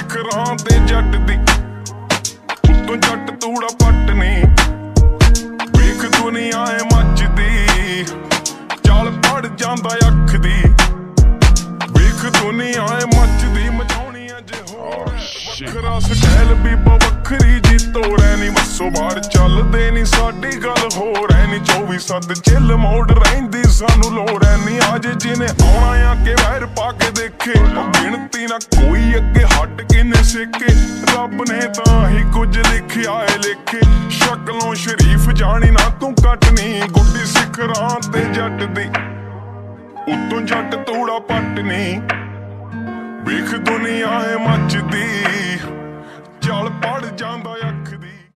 ਸਿਖਰਾਂ ਤੇ ਜੱਟ ਦੀ ਉੱਤੋਂ ਜੱਟ ਤੂੜਾ ਪੱਟ ਨੀ। ਵੇਖ ਦੁਨੀਆ ਏ ਮੱਚਦੀ ਚੱਲ ਪੜ ਜਾਂਦਾ ਅੱਖ ਦੀ। ਵੇਖ ਦੁਨੀਆ ਏ ਮੱਚਦੀ ਮਚਾਉਣੀ ਅੱਜ ਹੋਰ ਵੱਖਰਾ ਸਟਾਈਲ ਵੀ ਵੱਖਰੀ ਜੀ ਤੋੜੈ ਨੀ। ਮੱਸੋ ਬਾਹਰ ਚੱਲਦੇ ਨੀ ਸਾਡੀ ਗੱਲ ਹੋਰ ਐ ਨੀ। 24/7 ਚਿੱਲ ਮੋੜ ਰਹਿੰਦੀ ਸਾਨੂੰ ਲੋੜ ਐ ਨੀ। ਅੱਜ ਜਿਹਨੇ ਆਉਣਾ ਆ ਕੇ ਵੈਰ ਪਾ ਕੇ ਦੇਖੇ ਗਿਣਤੀ ਨਾ ਕੋਈ ਅੱਗੇ ਹੱਟ ਕਿਨੇ ਸੇਕੇ। ਰੱਬ ਨੇ ਤਾਂ ਹੀ ਕੁਝ ਲਿਖਿਆ ਏ ਲੇਖੇ। ਸ਼ਕਲੋਂ ਸ਼ਰੀਫ ਜਾਣੀ ਨਾ ਤੂੰ ਕੱਟਣੀ। ਗੁੱਡੀ ਸਿਖਰਾਂ ਤੇ ਜੱਟ ਦੀ ਉੱਤੋਂ ਜੱਟ ਤੂੜਾ ਪੱਟ ਨੀ। ਵੇਖ ਦੁਨੀਆ ਏ ਮੱਚਦੀ ਚੱਲ ਪੜ ਜਾਂਦਾ ਅੱਖ